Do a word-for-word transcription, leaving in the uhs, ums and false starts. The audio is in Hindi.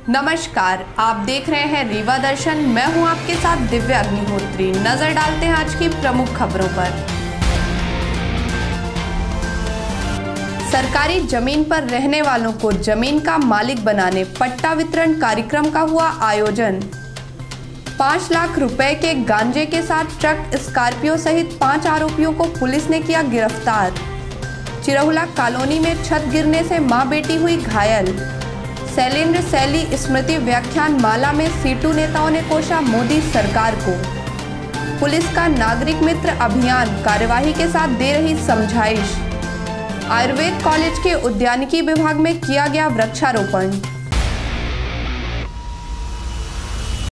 नमस्कार, आप देख रहे हैं रीवा दर्शन। मैं हूं आपके साथ दिव्या अग्निहोत्री। नजर डालते हैं आज की प्रमुख खबरों पर। सरकारी जमीन पर रहने वालों को जमीन का मालिक बनाने पट्टा वितरण कार्यक्रम का हुआ आयोजन। पाँच लाख रुपए के गांजे के साथ ट्रक स्कॉर्पियो सहित पांच आरोपियों को पुलिस ने किया गिरफ्तार। चिरहुला कॉलोनी में छत गिरने से मां बेटी हुई घायल। शैलेंद्र शैली स्मृति व्याख्यान माला में सीटू नेताओं ने कोसा मोदी सरकार को। पुलिस का नागरिक मित्र अभियान कार्यवाही के साथ दे रही समझाइश। आयुर्वेद कॉलेज के उद्यानिकी विभाग में किया गया वृक्षारोपण।